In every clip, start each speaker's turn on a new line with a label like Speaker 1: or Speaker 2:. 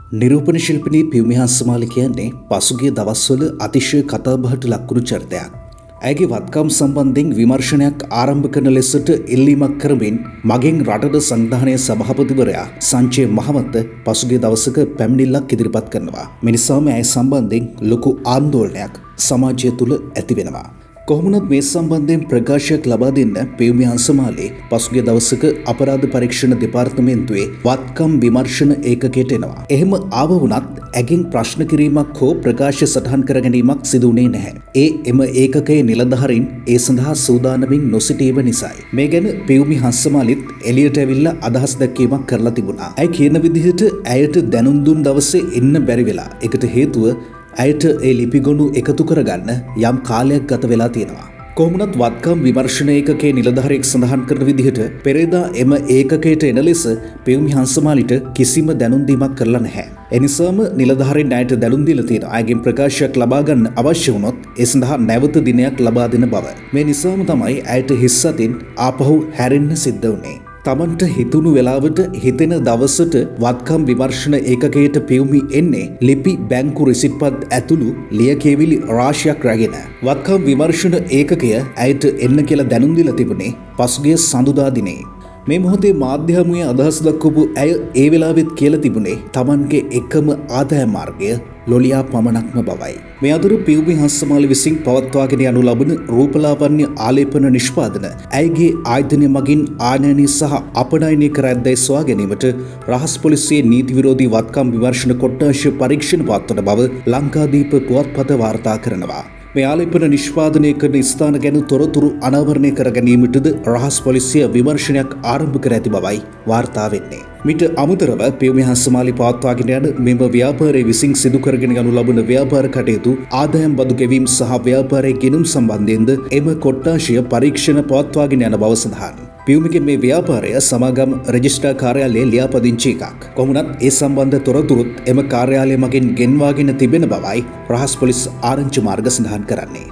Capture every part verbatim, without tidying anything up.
Speaker 1: නිරූපණ ශිල්පිනී පියුමි හංසමාලි කියන්නේ පසුගිය දවස්වල අතිශය කතාබහට ලක්වුණු චරිතයක්. ඇයගේ වත්කම් සම්බන්ධයෙන් විමර්ශනයක් ආරම්භ කරන ලෙසට ඉල්ලීමක් කරමින් මගෙන් රටට සංවිධානයේ සභාපතිවරයා සංජය මහවත්ත පසුගිය දවසක පැමිණිල්ලක් ඉදිරිපත් කරනවා. මේ නිසාම ඇය සම්බන්ධයෙන් ලොකු ආందోලනයක් සමාජය තුළ ඇති වෙනවා. කොහොමුණත් මේ සම්බන්ධයෙන් ප්‍රකාශයක් ලබා දෙන්න පියුමි හංසමාලි පසුගිය දවසක අපරාධ පරීක්ෂණ දෙපාර්තමේන්තුවේ වත්කම් විමර්ශන ඒකකයට එනවා. එහෙම ආව වුණත් ඇගෙන් ප්‍රශ්න කිරීමක් හෝ ප්‍රකාශ සටහන් කර ගැනීමක් සිදු වුණේ නැහැ. ඒ එම ඒකකයේ නිලධාරීන් ඒ සඳහා සූදානමින් නොසිටීම නිසායි. මේ ගැන පියුමි හංසමාලිත් එළියට ඇවිල්ලා අදහස් දැක්වීමක් කරලා තිබුණා. ඇය කියන විදිහට ඇයට දැනුම් දුන් දවසේ එන්න බැරි වෙලා. ඒකට හේතුව ඇයට ඒ ලිපිගොනු එකතු කරගන්න යම් කාලයක් ගත වෙලා තියෙනවා. කොහොමුණත් වත්කම් විමර්ශන ඒකකයේ නිලධාරියෙක් සඳහන් කරන විදිහට පෙරේදා එම ඒකකයට එන ලෙස පියුමි හංසමාලිට කිසිම දැනුම් දීමක් කරලා නැහැ. එනිසාම නිලධාරීන් ඇයට දැනුම් දීලා තියෙනවා. ඇයගෙන් ප්‍රකාශයක් ලබා ගන්න අවශ්‍ය වුණොත් ඒ සඳහා නැවත දිනයක් ලබා දෙන බව. මේ නිසාම තමයි ඇයට හිස් අතින් ආපහු හැරෙන්න සිද්ධ වුණේ. තමන්ට හිතුණු වෙලාවට හිතෙන දවසට වත්කම් විමර්ශන ඒකකයට පියුමි එන්නේ ලිපි බැංකු රිසිට්පත් ඇතුළු ලියකියවිලි රාශියක් රැගෙන. වත්කම් විමර්ශන ඒකකය ඇයට එන්න කියලා දැනුම් දීලා තිබුණේ පසුගිය සඳුදා දිනේ. මේ මොහොතේ මාධ්‍ය හමුවේ අදහස් දක්වපු ඇය ඒ වෙලාවෙත් කියලා තිබුණේ තමන්ගේ එකම ආදාය මාර්ගය ලොලියා පමණක්ම බවයි. මේ අතර පියුමි හංසමාලි විසින් පවත්වාගෙන යනු ලබන රූපලාවන්‍ය ආලේපන නිෂ්පාදන ඇයගේ ආයතනය මගින් ආනයනය සහ අපනයනය කර ඇද්දැයි සොයා ගැනීමට රහස් පොලිසියේ නීති විරෝධී වත්කම් විමර්ශන කොට්ටාශ පරීක්ෂණ පවත්වන බව ලංකාදීප පුවත්පත වාර්තා කරනවා. මේ ආලේපන නිෂ්පාදනය කරන ස්ථාන ගැන තොරතුරු අනාවරණය කර ගැනීමටද රහස් පොලිසිය විමර්ශනයක් ආරම්භ කර ඇති බවයි වාර්තා වෙන්නේ. මිට අමතරව පියුමි හංසමාලි පවත්වාගෙන යන මෙම ව්‍යාපාරයේ විසින් සිදු කරගෙන යනු ලබන ව්‍යාපාර කටයුතු ආදායම් බදු ගෙවීම සහ ව්‍යාපාරයේ ගෙනුම් සම්බන්ධයෙන්ද එම කොට්ටාශය පරීක්ෂණ පවත්වාගෙන යන බව සඳහන්. පියුමිගේ මේ ව්‍යාපාරය සමාගම් රෙජිස්ට්‍රාර් කාර්යාලයේ ලියාපදිංචි එකක්. කොහොමුණත් ඒ සම්බන්ධ තොරතුරුත් එම කාර්යාලය මගින් ගෙන්වාගෙන තිබෙන බවයි රහස් පොලිස් ආරංචි මාර්ග සඳහන් කරන්නේ.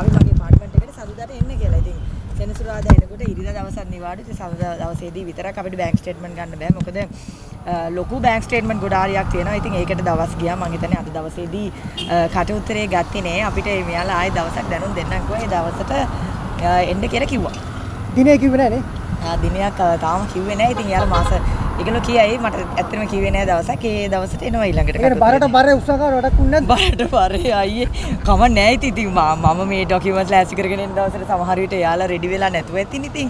Speaker 2: සෙනසුරාදා එනකොට ඉරිදා දවසක් නිවාඩු. ඒ සඳුදා දවසේදී විතරක් අපිට බැංක් ස්ටේට්මන්ට් ගන්න බෑ. මොකද ලොකු බැංක් ස්ටේට්මන්ට් ගොඩාරියක් තියෙනවා. ඉතින් ඒකට දවස් ගියා. මම හිතන්නේ අද දවසේදී කට උත්තරේ ගත්තේ නෑ. අපිට මෙයාලා ආයේ දවසක් දැනුම් දෙන්නම්කෝ. ඒ දවසට එන්න කියලා කිව්වා.
Speaker 3: දිනේ කිව්වේ නෑනේ.
Speaker 2: ආ දිනයක් තාම කිව්වේ නෑ. ඉතින් යාලා මාස ඒගොල්ලෝ කියයි මට ඇත්තටම කිව්වේ නෑ දවසක්. ඒ දවසට එනවා ඊළඟට.
Speaker 3: ඒක බරට බර උත්සාහකාර වැඩක් උන්නේ
Speaker 2: බරට බරේ අයියේ කම නෑ ඉතින් මම මේ ඩොකියුමන්ට්ස් ලෑස්ති කරගෙන ඉන්න දවසට සමහර විට යාලා රෙඩි වෙලා නැතුව ඇතින් ඉතින්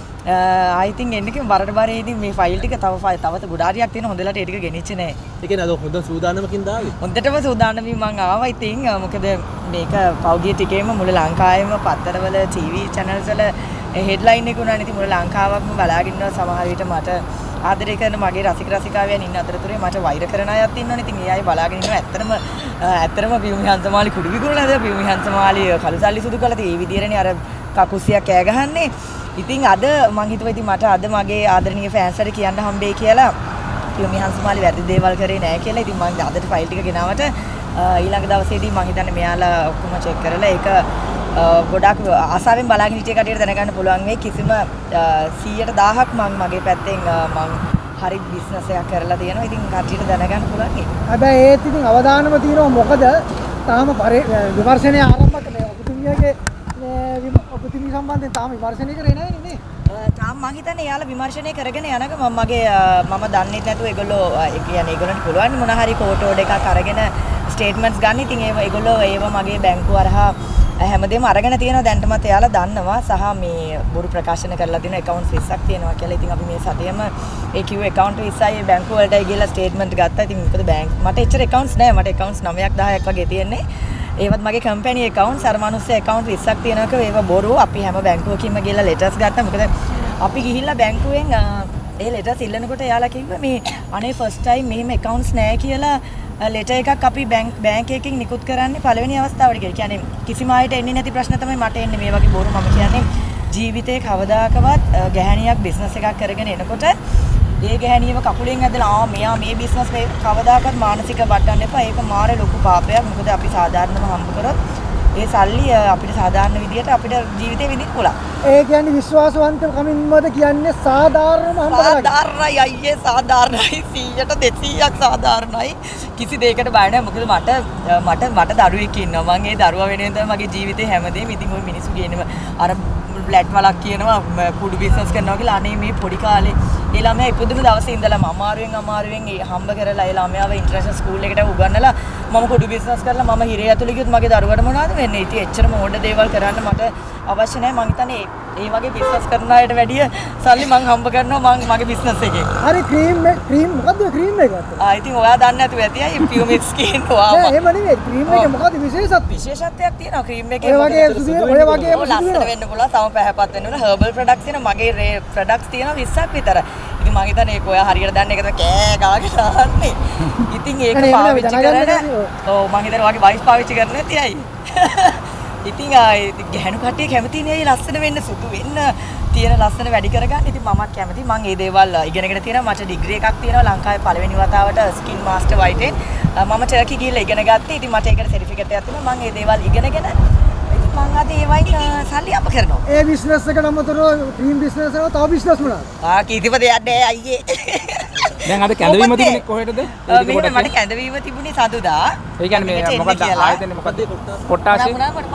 Speaker 2: ආයි තින් එන්න කිව්ව බරට බරේ ඉතින් මේ ෆයිල් ටික තව තවත ගොඩාරියක් තියෙන හොඳලට ඒ ටික ගෙනිච්චේ නෑ. ඒ කියන්නේ අද හොඳ සූදානමකින් දාවේ. හොඳටම සූදානමින් මං ආවා ඉතින් මොකද මේක පෞගිය ටිකේම මුල ලංකාවේම පත්තරවල ටීවී channels වල හෙඩ්ලයින් එක උනානේ. ඉතින් මුල ලංකාවක්ම බලාගෙන ඉන්නවා. සමහර විට මට ආදරය කරන මගේ රසික රසිකාවයන් ඉන්න අතරතුරේ මට වෛර කරන අයත් ඉන්නවනේ. ඉතින් ඒ අය බලාගෙන ඉන්නවා. ඇත්තටම ඇත්තටම පියුමි හංසමාලි කුඩු විකුණලාද පියුමි හංසමාලි කළුසල්ලි සුදු කළා. ඒ විදිහටනේ අර කකුසියක් කෑ ගහන්නේ. ඉතින් අද මං හිතුවා ඉතින් මට අද මගේ ආදරණීය ෆෑන්ස්ලාට කියන්න හම්බෙයි කියලා. පියුමි හංසමාලි වැරදි දේවල් කරේ නැහැ කියලා. ඉතින් මං අදට ෆයිල් ටික ගෙනාවට ඊළඟ දවසේදී මං හිතන්නේ මෙයාලා ඔක්කොම චෙක් කරලා ඒක ගොඩක් ආසාවෙන් බලාගෙන හිටිය කටියට දැනගන්න පුළුවන් වෙයි. කිසිම සීයට දහයක් මම මගේ පැත්තෙන් මම හරි බිස්නස් එකක් කරලා තියෙනවා. ඉතින් කටියට දැනගන්න පුළුවන් ඒක.
Speaker 3: හැබැයි ඒත් ඉතින් අවදානම තියෙනවා. මොකද තාම විමර්ශනය ආරම්භ කළේ ඔබතුමියගේ ඔබතුමිය සම්බන්ධයෙන් තාම විමර්ශනය කරේ නැහැ නේ.
Speaker 2: තාම මං හිතන්නේ යාලා විමර්ශනය කරගෙන යනක මම මගේ මම දන්නේ නැතුව ඒගොල්ලෝ ඒ කියන්නේ ඒගොල්ලන්ට පුළුවන් මොන හරි ෆෝටෝ එකක් අරගෙන ස්ටේට්මන්ට්ස් ගන්න. ඉතින් ඒව ඒගොල්ලෝ ඒව මගේ බැංකුව හරහා හැමදේම අරගෙන තියෙනවා. දැන්ටමත් එයාලා දන්නවා. සහ මේ බොරු ප්‍රකාශන කරලා තියෙන account විස්සක් තියෙනවා කියලා. ඉතින් අපි මේ සතියෙම ඒ කිව්ව account විස්සයි බැංකුව වලටයි ගිහලා ස්ටේට්මන්ට් ගත්තා. ඉතින් මොකද බැංක් මට එච්චර accounts නැහැ. මට accounts නවයක් දහයක් වගේ තියෙන්නේ. ඒවත් මගේ කම්පැනි accounts අර මිනිස්සේ account විස්සක් තියෙනක ඒව බොරු. අපි හැම බැංකුවකින්ම ගිහලා letters ගත්තා. මොකද අපි ගිහිල්ලා බැංකුවෙන් ඒ letters ඉල්ලනකොට එයාලා කිව්වා මේ අනේ first time මෙහෙම accounts නැහැ කියලා ලෙටර් එකක් අපි බැංක් බැංක් එකකින් නිකුත් කරන්නේ පළවෙනි අවස්ථාවට කියලා. කියන්නේ කිසිම අයට එන්නේ නැති ප්‍රශ්න තමයි මට එන්නේ මේ වගේ බොරු. මම කියන්නේ ජීවිතේ කවදාකවත් ගැහණියක් බිස්නස් එකක් කරගෙන එනකොට ඒ ගැහණියව කකුලෙන් ඇදලා ආ මෙයා මේ බිස්නස් එක කවදාකවත් මානසික වඩන්න එපා. ඒක මාර ලොකු පාපයක්. මොකද අපි සාධාරණව හම්බ කරොත් ඒ සල්ලි අපිට සාධාරණ විදියට අපිට ජීවිතේ විඳින්න පුළුවන්.
Speaker 3: ඒ කියන්නේ විශ්වාසවන්ත කමින්මද කියන්නේ සාධාරණම හම්බ කරලා.
Speaker 2: සාධාරණයි අයියේ සාධාරණයි සීයට දෙසීයක් සාධාරණයි. කිසි දෙයකට බය නැහැ. මොකද මට මට මට දරුවෙක් ඉන්නවා. මම ඒ දරුවා වෙනුවෙන් තමයි මගේ ජීවිතේ හැමදේම ඉතින් ওই මිනිස්සු කියනවා අර ෆ්ලැට් වලක් කියනවා කුඩු බිස්නස් කරනවා කියලා. අනේ මේ පොඩි කාලේ ඒ ළමයා ඉපදුණු දවසේ ඉඳලම අමාරුවෙන් අමාරුවෙන් හම්බ කරලා ඒ ළමයාව ඉන්ටර්නැෂනල් ස්කූල් එකට උගන්වලා මම කුඩු බිස්නස් කරලා මම හිරේ ඇතුළේ ගියොත් මගේ දරුවට මොනවද වෙන්නේ? ඉතින් එච්චරම ඕඩ දේවල් කරන්න මට අවශ්‍ය නැහැ. මං හිතන්නේ ඒ වගේ බිස්නස් කරන අයට වැඩිය සල්ලි මං හම්බ කරනවා මං මගේ බිස්නස් එකේ.
Speaker 3: හරි ක්‍රීම් ක්‍රීම් මොකද්ද ක්‍රීම් එක?
Speaker 2: ආ ඉතින් ඔයා දන්නේ නැතුව ඇති අය පියුමික් ස්කින් ඔයා.
Speaker 3: නෑ එහෙම නෙවෙයි ක්‍රීම් එකේ මොකද්ද විශේෂත්වය?
Speaker 2: විශේෂත්වයක් තියෙනවා ක්‍රීම් එකේ.
Speaker 3: ඔය වගේ ඔය වගේ
Speaker 2: ලස්සන වෙන්න පුළුවන්. තම පැහැපත් වෙන්න ඕන. හර්බල් ප්‍රොඩක්ට්ස් තියෙනවා. මගේ ප්‍රොඩක්ට්ස් තියෙනවා විස්සක් විතර. ඉතින් මං හිතන්නේ ඒක ඔයා හරියට දන්නේ ඒක තමයි කෑ ගාගෙන දාන්නේ. ඉතින් ඒක පාවිච්චි කරන ඔව් මං හිතන්නේ ඔයාගේ වයිෆ් පාවිච්චි කරන්නේ නැති අය. ඉතින් ගැහණු කට්ටිය කැමති නේ ලස්සන වෙන්න සුදු වෙන්න තියෙන ලස්සන වැඩි කරගන්න. ඉතින් මමත් කැමති. මම මේ දේවල් ඉගෙනගෙන තියෙනවා. මට ඩිග්‍රී එකක් තියෙනවා ලංකාවේ පළවෙනි වතාවට ස්කින් මාස්ටර් වයිටෙන්. මම ටර්කි ගිහිල්ලා ඉගෙන ගත්තා. ඉතින් මට ඒකට සර්ටිෆිකේට් එකක් තියෙනවා. මම මේ දේවල් ඉගෙනගෙන ඉතින් මම අද ඒ වයින් සල්ලි අප කරනවා.
Speaker 3: ඒ බිස්නස් එකට අමතරව ක්‍රීම් බිස්නස් එකව තව බිස්නස් මොනවාද?
Speaker 2: ආ කීතිප දෙයක් නෑ අයියේ.
Speaker 4: දැන් අද කැඳවීම තිබුණේ කොහෙටද?
Speaker 2: මෙහෙම මට කැඳවීම තිබුණේ සඳුදා.
Speaker 4: ඒ කියන්නේ මේ මොකක්ද ආයතනේ මොකක්ද? කොට්ටාශේ.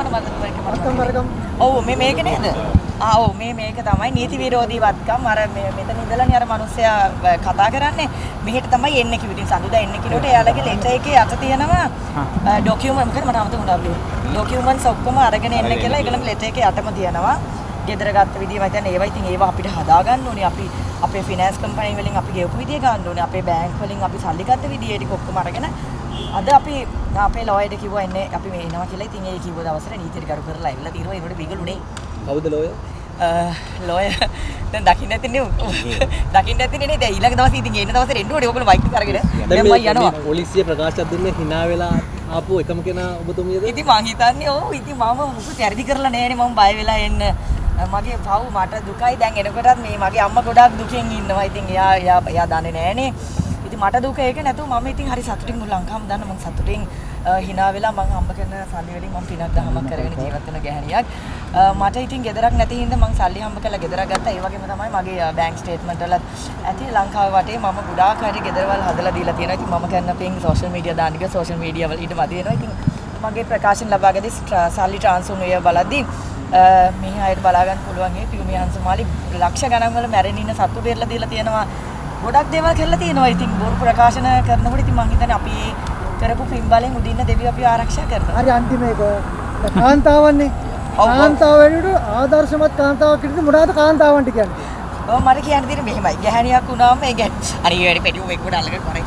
Speaker 2: ඔව් මේ මේක නේද? ආ ඔව් මේ මේක තමයි නීති විරෝධී වත්කම්. අර මෙතන ඉඳලානේ අර මිනිස්සයා කතා කරන්නේ. මෙහෙට තමයි එන්නේ කිව්ව. ඉතින් සඳුදා එන්නේ කිලෝට එයාලගේ ලෙටර් එකේ යට තියෙනවා ඩොකියුමන්ට් මොකද මට අමතක වුණා අපේ. ඩොකියුමන්ට්ස් ඔක්කොම අරගෙන එන්න කියලා ඒගොල්ලෝ ලෙටර් එකේ යටම තියෙනවා. ගෙදර ගත්ත විදිය මම හිතන්නේ ඒවා ඉතින් ඒවා අපිට හදා ගන්න ඕනේ. අපි අපේ ෆිනෑන්ස් කම්පැනි වලින් අපි ගෙවපු විදිය ගන්න ඕනේ. අපේ බැංක් වලින් අපි සල්ලි ගත්ත විදිය ටික ඔක්කොම අරගෙන අද අපි අපේ ලෝයර්ට කිව්වා එන්නේ අපි මේ එනවා කියලා. ඉතින් ඒ කිව්ව දවසට නීතියට ගරු කරලා ඇවිල්ලා තියෙනවා. ඒකට බිගලුනේ.
Speaker 4: කවුද ලෝයර්?
Speaker 2: ලෝයර් දැන් දකින්න නැතිනේ. දකින්න නැතිනේ නේද? ඊළඟ දවසේ ඉතින් එන්න දවසේ එන්න ඕනේ. ඔයගොල්ලෝ මයික් එක අරගෙන. දැන් මම යනවා.
Speaker 4: පොලිසිය ප්‍රකාශයක් දුන්නේ hina වෙලා ආපු එකම කෙනා ඔබතුමියද?
Speaker 2: ඉතින් මං හිතන්නේ ඔව් ඉතින් මම මුකුත් වැරදි කරලා නැහැනේ. මම බය වෙලා එන්න. මගේ පව් මට දුකයි. දැන් එනකොටත් මේ මගේ අම්මා ගොඩාක් දුකෙන් ඉන්නවා. ඉතින් එයා එයා එයා දන්නේ නැහනේ. ඉතින් මට දුක ඒක නැතුව මම ඉතින් හරි සතුටින් මුළු ලංකාවම දන්න මම සතුටින් hina වෙලා මම හම්බ කරන සල්ලි වලින් මම පිනක් දහමක් කරගෙන ජීවත් වෙන ගැහණියක්. මට ඉතින් ගෙදරක් නැති හින්දා මම සල්ලි හම්බ කරලා ගෙදරක් ගත්තා. ඒ වගේම තමයි මගේ බැංක් ස්ටේට්මන්ට් වලත් ඇති ලංකාවේ වටේ මම ගොඩාක් හරි ගෙදරවල් හදලා දීලා තියෙනවා. ඉතින් මම කරන පින් සෝෂල් මීඩියා දාන්න ගියා. සෝෂල් මීඩියා වල ඊට මදි වෙනවා. ඉතින් මගේ ප්‍රකාශන ලබාගදී සල්ලි ට්‍රාන්ස්ෆර් වේ බලද්දී මේ අයට බලා ගන්න පුළුවන් ඒ පියුමි හංසමාලි ලක්ෂ ගණන් වල මැරෙන ඉන්න සත්තු බේරලා දීලා තියෙනවා. ගොඩක් දේවල් කරලා තියෙනවා. ඉතින් බොරු ප්‍රකාශන කරනකොට ඉතින් මම හිතන්නේ අපි කරපු පින් බලෙන් උදින්න දෙවියෝ අපි ආරක්ෂා කරනවා.
Speaker 3: හරි අන්තිම එක කාන්තාවන්නේ. කාන්තාව වෙනුවට ආදර්ශමත් කාන්තාවක් විදිහට මොනවද කාන්තාවන්ට කියන්නේ?
Speaker 2: ඔව් මට කියන්න තියෙන්නේ මෙහෙමයි. ගැහණියක් වුණාම ඒ ගැහණි හරි වැඩි පෙට්ටියක් එක්කඩ අල්ලගෙන කරේ.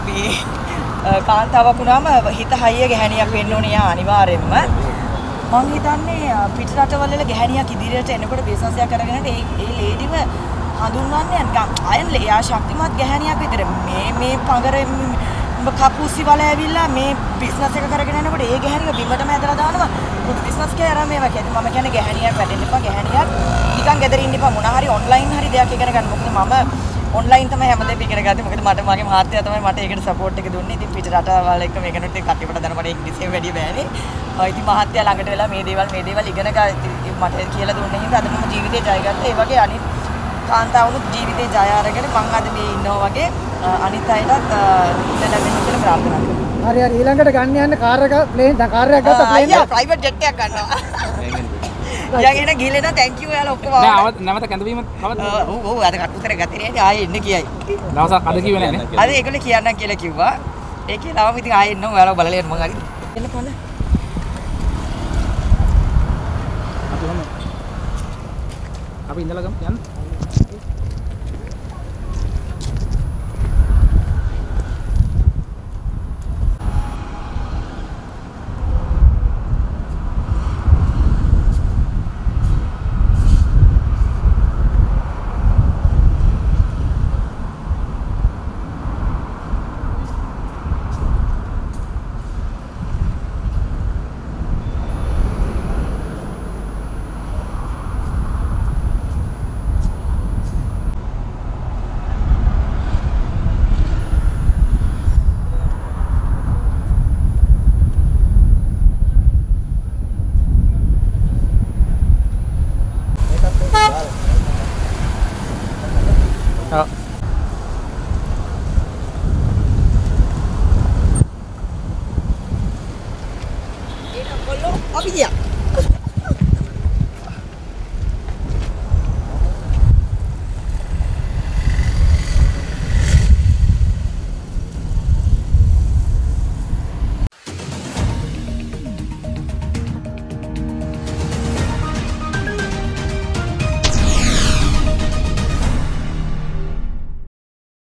Speaker 2: මේ කාන්තාවක් වුණාම හිත හයිය ගැහණියක් වෙන්න ඕනේ යා අනිවාර්යයෙන්ම. මම හිතන්නේ පිට රටවල ගැහණියක් ඉදිරියට එනකොට බිස්නස් එකක් කරගෙන ඒ ඒ ලේඩිව හඳුන්වන්නේ නිකන් අයන් එයා ශක්තිමත් ගැහණියක් විතර. මේ මේ පඟරේ කපුසි වල ඇවිල්ලා මේ බිස්නස් එක කරගෙන යනකොට ඒ ගැහණිය බිමටම ඇදලා දානවා. මොකද බිස්නස් එකේ ආරම්භය වගේ. මම කියන්නේ ගැහණියක් වැටෙන්න එපා. ගැහණියක් නිකන් ගෙදර ඉන්න එපා. මොන හරි ඔන්ලයින් හරි දෙයක් ඉගෙන ගන්න. මොකද මම ඔන්ලයින් තමයි හැමදේම ඉගෙන ගත්තේ. මොකද මට මගේ මහත්තයා තමයි මට ඒකට සපෝට් එක දුන්නේ. ඉතින් පිට රටවල් එක්ක මේකනොත් කට්ටියට දැන මට ඉංග්‍රීසියෙන් වැඩි බෑනේ. ඉතින් මහත්තයා ළඟට වෙලා මේ දේවල් මේ දේවල් ඉගෙන ගන්න මට කියලා දුන්නේ. හින්දා අද මම ජීවිතේ ජය ගත්තා. ඒ වගේ අනිත් කාන්තාවුනුත් ජීවිතේ ජය අරගෙන මම අද මේ ඉන්නවා වගේ අනිත් අයටත් ඉන්න ලැබෙන්න කියලා ප්‍රාර්ථනා කරනවා.
Speaker 3: හරි හරි ඊළඟට ගන්න යන්න කාර් එක ප්ලේන් දැන් කාර් එකක් ගත්තා ප්ලේන්
Speaker 2: එක ප්‍රයිවට් ජෙට් එකක් ගන්නවා. යා ගෙන ගිහලා තැන්ක් යූ යාලා ඔක්කොම
Speaker 4: නෑ නැවත කැඳවීම කවද?
Speaker 2: ඔව් ඔව් අද කටුතර ගත්තේ නෑ ආයේ එන්න කියයි.
Speaker 4: දවසක් අද කිව්වේ නෑනේ.
Speaker 2: අද ඒගොල්ලෝ කියන්නම් කියලා කිව්වා. ඒකේ තාම ඉතින් ආයේ එන්න ඔයාලා බලලා යන්න මං හරි. එන්න කොහොමද?
Speaker 4: අපි ඉඳලා ගමු යන්න.